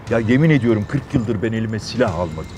Ya yemin ediyorum 40 yıldır ben elime silah almadım.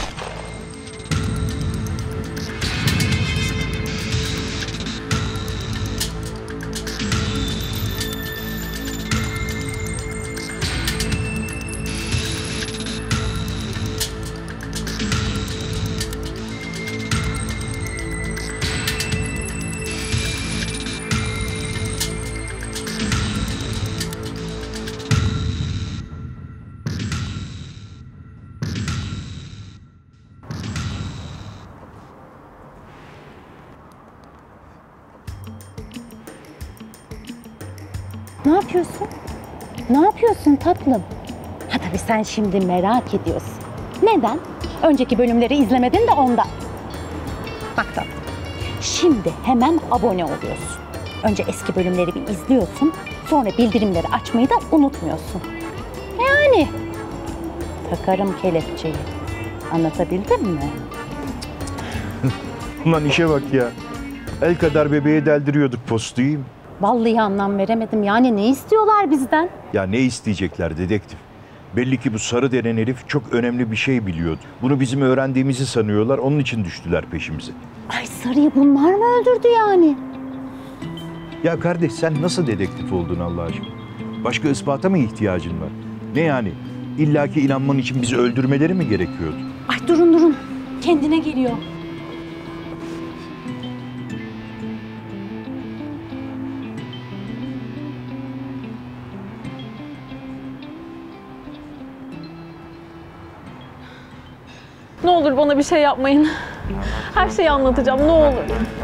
Ne yapıyorsun? Ne yapıyorsun tatlım? Ha tabii sen şimdi merak ediyorsun. Neden? Önceki bölümleri izlemedin de ondan. Bak tatlım, şimdi hemen abone oluyorsun. Önce eski bölümleri bir izliyorsun, sonra bildirimleri açmayı da unutmuyorsun. Yani takarım kelepçeyi. Anlatabildim mi? Ulan işe bak ya. El kadar bebeğe deldiriyorduk postuyu. Vallahi anlam veremedim. Yani ne istiyorlar bizden? Ya ne isteyecekler dedektif? Belli ki bu Sarı denen herif çok önemli bir şey biliyordu. Bunu bizim öğrendiğimizi sanıyorlar, onun için düştüler peşimize. Ay Sarı'yı bunlar mı öldürdü yani? Ya kardeş sen nasıl dedektif oldun Allah aşkına? Başka ispata mı ihtiyacın var? Ne yani? İlla ki inanman için bizi öldürmeleri mi gerekiyordu? Ay durun. Kendine geliyor. Ne olur bana bir şey yapmayın. Her şeyi anlatacağım, ne olur.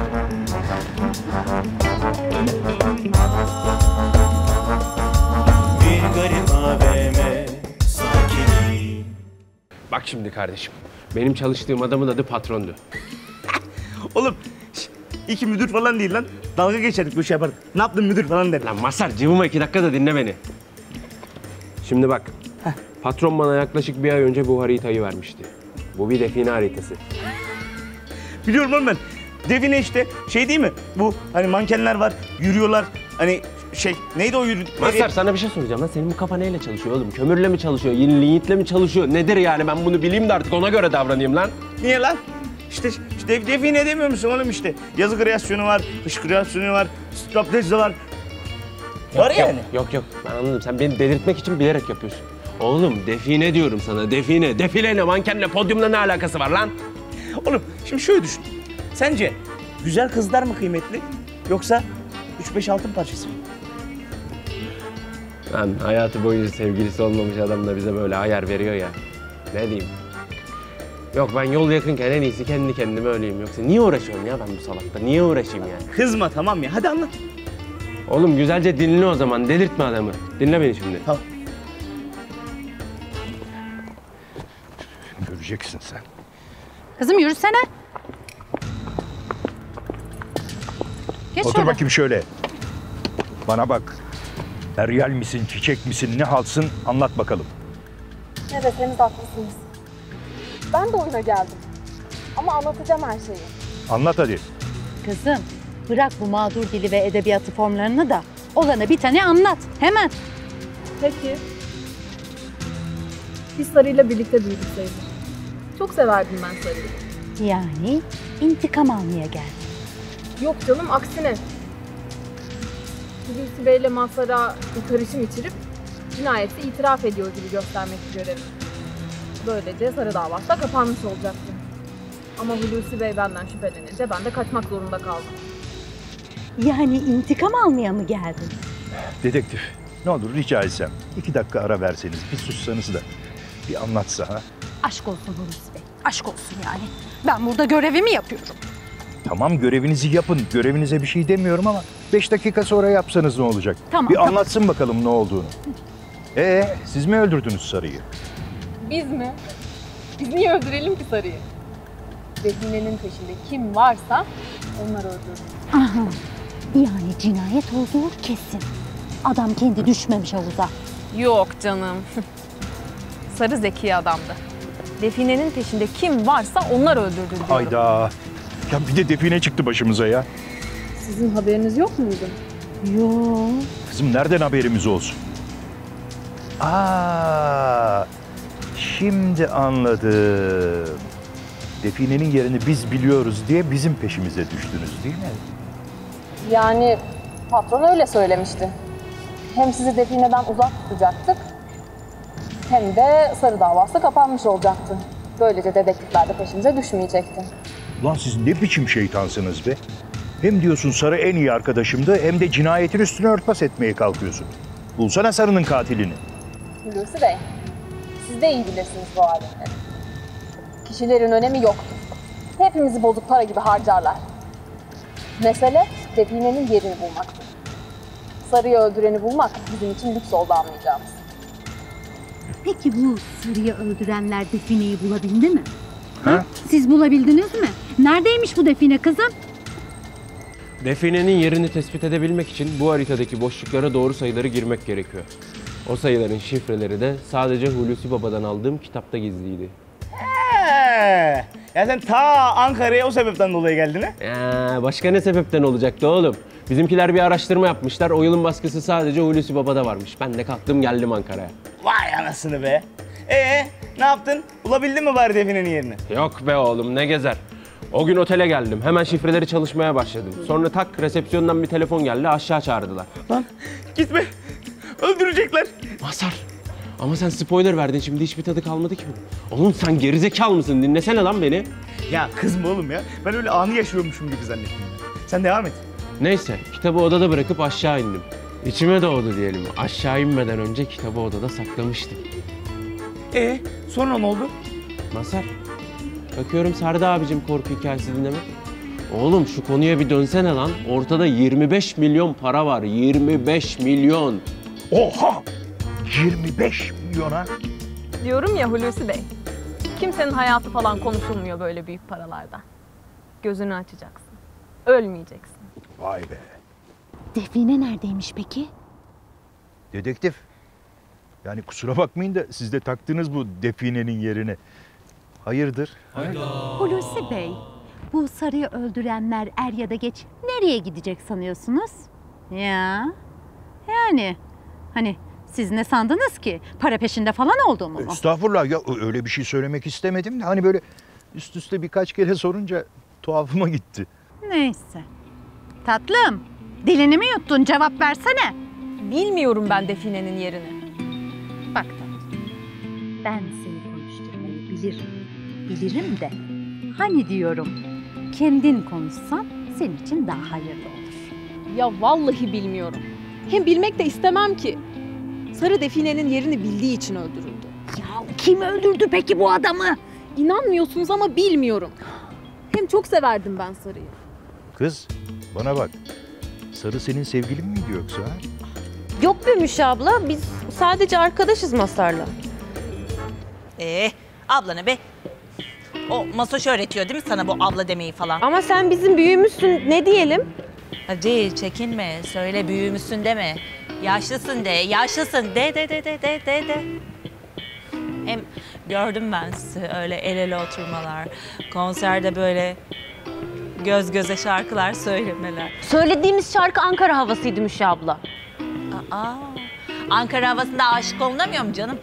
Bir garip AVM sakini. Bak şimdi kardeşim, benim çalıştığım adamın adı patrondu. Oğlum iki müdür falan değil lan. Dalga geçerdik bu şey yapardık. Ne yaptın müdür falan der. Lan Mazhar, cıvıma 2 dakika da dinle beni. Şimdi bak, patron bana yaklaşık bir ay önce bu haritayı vermişti. Bu bir define haritası. Biliyorum oğlum ben. Define işte şey değil mi? Bu hani mankenler var, yürüyorlar. Hani şey neydi o yürü... Mazhar, sana bir şey soracağım lan. Senin bu kafa neyle çalışıyor oğlum? Kömürle mi çalışıyor, lignitle mi çalışıyor? Nedir yani? Ben bunu bileyim de artık ona göre davranayım lan. Niye lan? İşte define demiyor musun oğlum işte? Yazı kreasyonu var, kış kreasyonu var, straplezde var. Var yani. Yok, ben anladım. Sen beni delirtmek için bilerek yapıyorsun. Oğlum define diyorum sana, define. Defileyle, mankenle, podyumla ne alakası var lan? Oğlum şimdi şöyle düşün. Sence güzel kızlar mı kıymetli yoksa 3-5 altın parçası mı? Lan hayatı boyunca sevgilisi olmamış adam da bize böyle ayar veriyor ya. Ne diyeyim? Yok, ben yol yakınken en iyisi kendi kendime öleyim. Yoksa niye uğraşıyorum ya ben bu salakta? Niye uğraşayım yani? Kızma tamam ya, hadi anlat. Oğlum güzelce dinle o zaman. Delirtme adamı. Dinle beni şimdi. Tamam. Göreceksin sen. Kızım yürüsene. Geç Otur şöyle. bakayım şöyle. Bana bak. Eryal misin, çiçek misin, ne halsın anlat bakalım. Ne deseniz haklısınız. Ben de oyuna geldim. Ama anlatacağım her şeyi. Anlat hadi. Kızım bırak bu mağdur dili ve edebiyatı formlarını da olanı bir tane anlat hemen. Peki. Biz Sarı'yla birlikte büyüdük sayılır. Çok severdim ben Sarı'yı. Yani intikam almaya geldi. Yok canım, aksine. Hulusi Bey'le Mazhar'a bir karışım içirip cinayeti itiraf ediyor gibi göstermek görevi. Böylece Sarı davası da kapanmış olacaktı. Ama Hulusi Bey benden şüphelenince ben de kaçmak zorunda kaldım. Yani intikam almaya mı geldin? Dedektif, ne olur rica etsem 2 dakika ara verseniz, bir sussanız da bir anlatsa ha. Aşk olsun Hulusi Bey, aşk olsun yani. Ben burada görevimi yapıyorum. Tamam görevinizi yapın, görevinize bir şey demiyorum ama 5 dakika sonra yapsanız ne olacak? Tamam, bir tamam. anlatsın bakalım ne olduğunu. Siz mi öldürdünüz Sarı'yı? Biz mi? Biz niye öldürelim ki Sarı'yı? Define'nin peşinde kim varsa onlar öldürdü. Aha, yani cinayet olduğu kesin. Adam kendi düşmemiş havuza. Yok canım. Sarı zeki adamdı. Define'nin peşinde kim varsa onlar öldürdü diyorum. Hayda. Ya bir de define çıktı başımıza ya. Sizin haberiniz yok muydu? Yok. Kızım nereden haberimiz olsun? Şimdi anladım. Define'nin yerini biz biliyoruz diye bizim peşimize düştünüz değil mi? Yani patron öyle söylemişti. Hem sizi defineden uzak tutacaktık, hem de sarı davası kapanmış olacaktı. Böylece dedektifler de peşimize düşmeyecekti. Lan siz ne biçim şeytansınız be? Hem diyorsun Sarı en iyi arkadaşımdı hem de cinayetin üstüne örtbas etmeye kalkıyorsun. Bulsana Sarı'nın katilini. Hulusi Bey, siz de iyi bilirsiniz bu aletleri. Kişilerin önemi yoktur. Hepimizi bozuk para gibi harcarlar. Mesele definenin yerini bulmaktır. Sarıyı öldüreni bulmak bizim için lüks oldu anlayacağımız. Peki bu Sarı'yı öldürenler defineyi bulabildi mi? Ha? Siz bulabildiniz mi? Neredeymiş bu define kızım? Definenin yerini tespit edebilmek için bu haritadaki boşluklara doğru sayıları girmek gerekiyor. O sayıların şifreleri de sadece Hulusi Baba'dan aldığım kitapta gizliydi. Ya sen ta Ankara'ya o sebepten dolayı geldin ha? Başka ne sebepten olacaktı oğlum? Bizimkiler bir araştırma yapmışlar. O yılın baskısı sadece Hulusi Baba'da varmış. Ben de kalktım geldim Ankara'ya. Vay anasını be. Ne yaptın? Bulabildin mi bari definenin yerini? Yok be oğlum ne gezer. O gün otele geldim. Hemen şifreleri çalışmaya başladım. Sonra tak resepsiyondan bir telefon geldi. Aşağı çağırdılar. Lan gitme. Öldürecekler. Mazhar. Ama sen spoiler verdin. Şimdi hiçbir tadı kalmadı ki bunun. Oğlum sen gerizekalı mısın? Dinlesene lan beni. Ya kızma oğlum ya. Ben öyle anı yaşıyormuşum gibi zannettim. Sen devam et. Neyse kitabı odada bırakıp aşağı indim. İçime doğdu diyelim. Aşağı inmeden önce kitabı odada saklamıştım. Sonra ne oldu? Mazhar. Bakıyorum sardı abicim korku hikayesi dinleme. Oğlum şu konuya bir dönsene lan. Ortada 25 milyon para var. 25 milyon. Oha! 25 milyona. Diyorum ya Hulusi Bey, kimsenin hayatı falan konuşulmuyor böyle büyük paralardan. Gözünü açacaksın, ölmeyeceksin. Vay be. Define neredeymiş peki? Dedektif. Yani kusura bakmayın da siz de taktınız bu definenin yerine. Hayırdır? Hulusi Bey, bu Sarı'yı öldürenler er ya da geç nereye gidecek sanıyorsunuz? Ya, yani hani siz ne sandınız ki? Para peşinde falan olduğumu mu? Estağfurullah ya öyle bir şey söylemek istemedim de hani böyle üst üste birkaç kere sorunca tuhafıma gitti. Neyse. Tatlım, dilini mi yuttun? Cevap versene. Bilmiyorum ben definenin yerini. Bak tatlım, ben seni konuşturmayı bilirim. Bilirim de hani diyorum kendin konuşsan senin için daha hayırlı olur. Ya vallahi bilmiyorum. Hem bilmek de istemem ki. Sarı definenin yerini bildiği için öldürüldü. Ya kim öldürdü peki bu adamı? İnanmıyorsunuz ama bilmiyorum. Hem çok severdim ben Sarı'yı. Kız bana bak. Sarı senin sevgilin miydi yoksa? Ha? Yok be Müşa abla, biz sadece arkadaşız Mazhar'la. Abla ne be? O Masoş öğretiyor değil mi sana bu abla demeyi falan? Ama sen bizim büyüğümüzsün, ne diyelim? Hadi çekinme, söyle büyümüşsün deme. Yaşlısın de, yaşlısın de. Hem gördüm ben sizi öyle el ele oturmalar, konserde böyle göz göze şarkılar söylemeler. Söylediğimiz şarkı Ankara havasıydı Müşa abla. Ankara havasında aşık olunamıyor mu canım?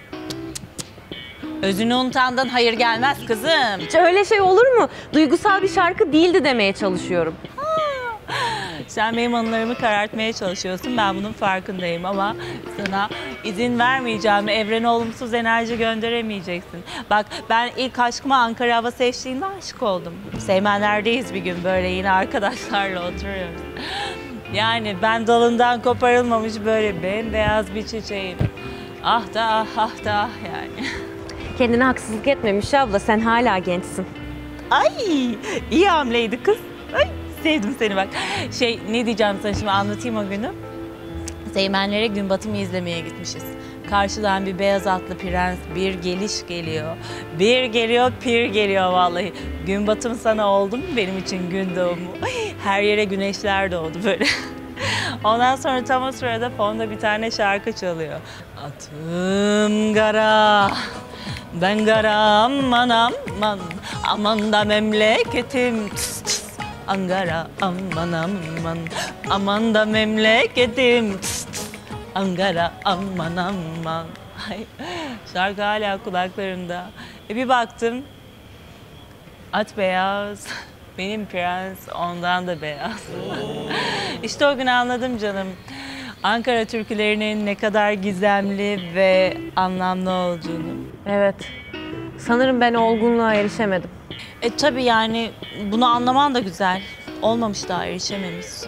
Özünü unutandan hayır gelmez kızım. Hiç öyle şey olur mu? Duygusal bir şarkı değildi demeye çalışıyorum. Sen benim anılarımı karartmaya çalışıyorsun. Ben bunun farkındayım ama sana izin vermeyeceğim. Evrene olumsuz enerji gönderemeyeceksin. Bak ben ilk aşkıma Ankara havası eşliğinde aşık oldum. Seymenler'deyiz bir gün böyle yine arkadaşlarla oturuyoruz. Yani ben dalından koparılmamış böyle bembeyaz bir çiçeğim. Ah da ah, ah da ah yani. Kendine haksızlık etme Müşa abla, sen hala gençsin. Ay iyi hamleydi kız. Ay sevdim seni bak. Ne diyeceğim sana şimdi anlatayım o günü. Seymenlere gün batımı izlemeye gitmişiz. Karşıdan bir beyaz atlı prens bir geliş geliyor. Bir geliyor, pir geliyor vallahi. Gün batımı sana oldu mu benim için gün doğumu? Her yere güneşler doğdu böyle. Ondan sonra tam o sırada fonda bir tane şarkı çalıyor. Atım gara, ben gara aman aman, aman da memleketim. Tıs tıs. Ankara aman aman, aman da memleketim. Tıs tıs. Ankara aman aman. Ay, şarkı hala kulaklarımda. Bir baktım, at beyaz, benim prens ondan da beyaz. İşte o gün anladım canım. Ankara türkülerinin ne kadar gizemli ve anlamlı olduğunu. Evet. Sanırım ben olgunluğa erişemedim. Tabii yani bunu anlaman da güzel. Olmamış daha erişememişsin.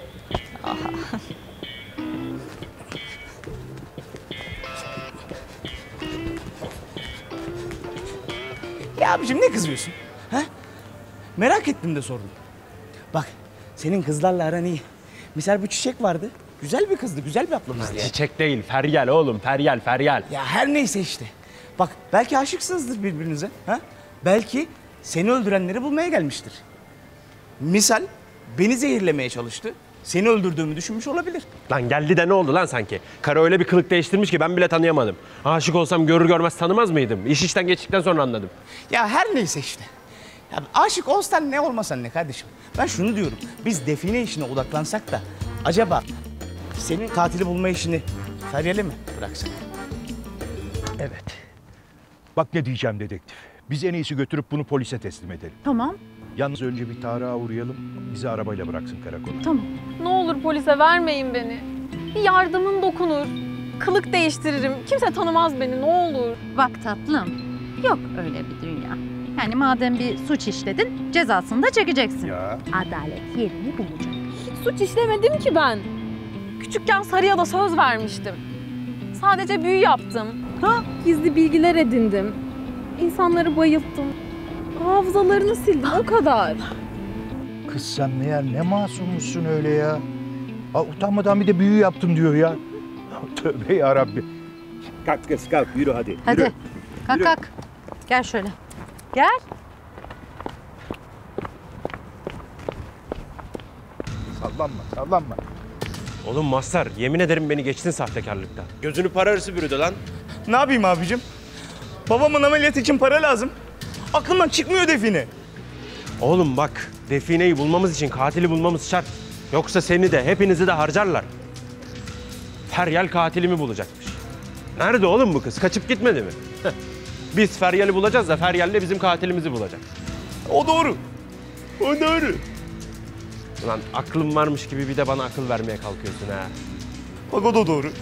Ya abicim ne kızıyorsun? Ha? Merak ettim de sordum. Bak senin kızlarla aran iyi. Misal bu Çiçek vardı. Güzel bir kızdı, güzel bir ablamızdı ya. Çiçek değil, Feryal oğlum. Feryal, Feryal. Ya her neyse işte. Bak belki aşıksınızdır birbirinize. Ha? Belki seni öldürenleri bulmaya gelmiştir. Misal beni zehirlemeye çalıştı. Seni öldürdüğümü düşünmüş olabilir. Lan geldi de ne oldu lan sanki? Karı öyle bir kılık değiştirmiş ki ben bile tanıyamadım. Aşık olsam görür görmez tanımaz mıydım? İş işten geçtikten sonra anladım. Ya her neyse işte. Ya aşık olsan ne olmasan ne kardeşim. Ben şunu diyorum. Biz define işine odaklansak da acaba senin katili bulma işini Feryal'e mi bıraksak? Evet. Bak ne diyeceğim dedektif. Biz en iyisi götürüp bunu polise teslim edelim. Tamam, Yalnız önce bir Tarık'a uğrayalım. Bizi arabayla bıraksın karakola. tamam. Ne olur polise vermeyin beni. Bir yardımın dokunur. Kılık değiştiririm. Kimse tanımaz beni ne olur. Bak tatlım, yok öyle bir dünya. Yani madem bir suç işledin, cezasını da çekeceksin. Ya. Adalet yerini bulacak. Hiç suç işlemedim ki ben. Küçükken Sarıya da söz vermiştim. Sadece büyü yaptım. Gizli bilgiler edindim. İnsanları bayılttım. Hafızalarını sildim o kadar. Kız sen meğer ne masummuşsun öyle ya. Ha, utanmadan bir de büyü yaptım diyor ya. Tövbe yarabbi. Kalk kız kalk yürü hadi. Hadi, Yürü. kalk Yürü. kalk. Gel şöyle. Gel. Sallanma sallanma. Oğlum Mazhar, yemin ederim beni geçtin sahtekarlıkta. Gözünü para hırsı bürüdü lan. Ne yapayım abicim? Babamın ameliyatı için para lazım. Aklımdan çıkmıyor define. Oğlum bak, defineyi bulmamız için katili bulmamız şart. Yoksa seni de hepinizi de harcarlar. Feryal katilimi bulacakmış. Nerede oğlum bu kız? Kaçıp gitmedi mi? Heh. Biz Feryal'i bulacağız da Feryal de bizim katilimizi bulacak. O doğru. O doğru. Ulan aklım varmış gibi bir de bana akıl vermeye kalkıyorsun ha. Bak o da doğru.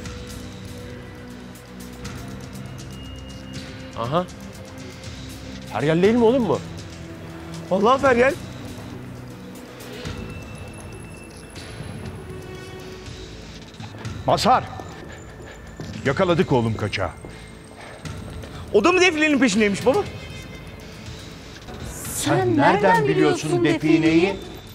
Aha. Feryal değil mi oğlum bu? Vallahi Feryal. Mazhar. Yakaladık oğlum kaçağı. O da mı definenin peşindeymiş baba? Sen nereden biliyorsun defineyi?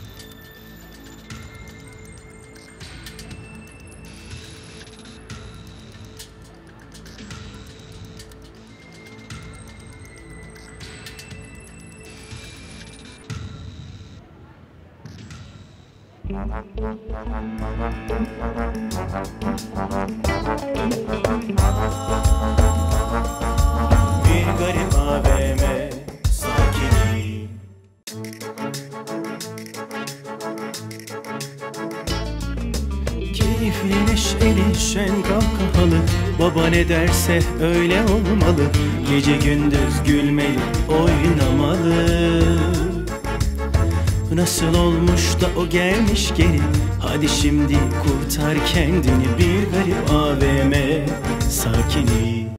Bir garip AVM sakini. Keyifli neşeli şen kahkahalı, baba ne derse öyle olmalı. Gece gündüz gülmeli oynamalı. Nasıl olmuş da o gelmiş geri, hadi şimdi kurtar kendini. Bir garip AVM sakini.